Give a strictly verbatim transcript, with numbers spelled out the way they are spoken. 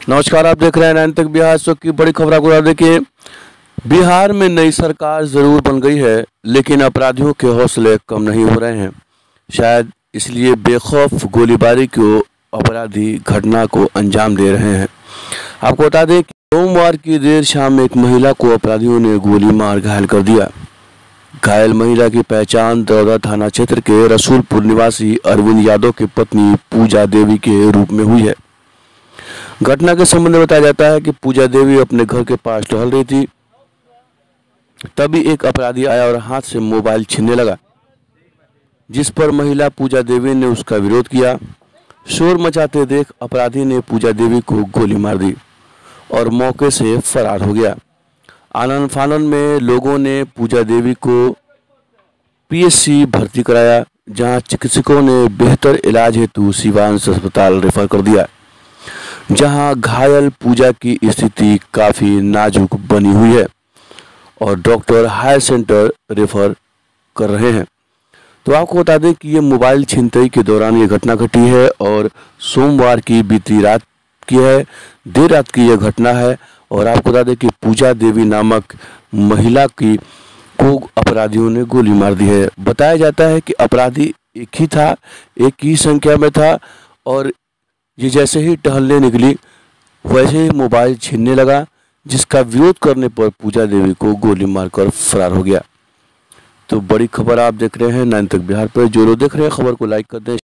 नमस्कार, आप देख रहे हैं नाइन तक बिहार शो की बड़ी खबर। आपको देखिए, बिहार में नई सरकार जरूर बन गई है, लेकिन अपराधियों के हौसले कम नहीं हो रहे हैं। शायद इसलिए बेखौफ गोलीबारी को अपराधी घटना को अंजाम दे रहे हैं। आपको बता दें कि सोमवार की देर शाम एक महिला को अपराधियों ने गोली मार घायल कर दिया। घायल महिला की पहचान दरौदा थाना क्षेत्र के रसूलपुर निवासी अरविंद यादव की पत्नी पूजा देवी के रूप में हुई है। घटना के संबंध में बताया जाता है कि पूजा देवी अपने घर के पास टहल रही थी, तभी एक अपराधी आया और हाथ से मोबाइल छीनने लगा, जिस पर महिला पूजा देवी ने उसका विरोध किया। शोर मचाते देख अपराधी ने पूजा देवी को गोली मार दी और मौके से फरार हो गया। आनन फानन में लोगों ने पूजा देवी को पीएचसी भर्ती कराया, जहां चिकित्सकों ने बेहतर इलाज हेतु सिवांश अस्पताल रेफर कर दिया, जहां घायल पूजा की स्थिति काफ़ी नाजुक बनी हुई है और डॉक्टर हायर सेंटर रेफर कर रहे हैं। तो आपको बता दें कि ये मोबाइल छिनतई के दौरान ये घटना घटी है और सोमवार की बीती रात की है, देर रात की यह घटना है। और आपको बता दें कि पूजा देवी नामक महिला की को अपराधियों ने गोली मार दी है। बताया जाता है कि अपराधी एक ही था, एक ही संख्या में था और ये जैसे ही टहलने निकली वैसे ही मोबाइल छीनने लगा, जिसका विरोध करने पर पूजा देवी को गोली मारकर फरार हो गया। तो बड़ी खबर आप देख रहे हैं नाइन तक बिहार पर। जो लोग देख रहे हैं खबर को लाइक कर दें।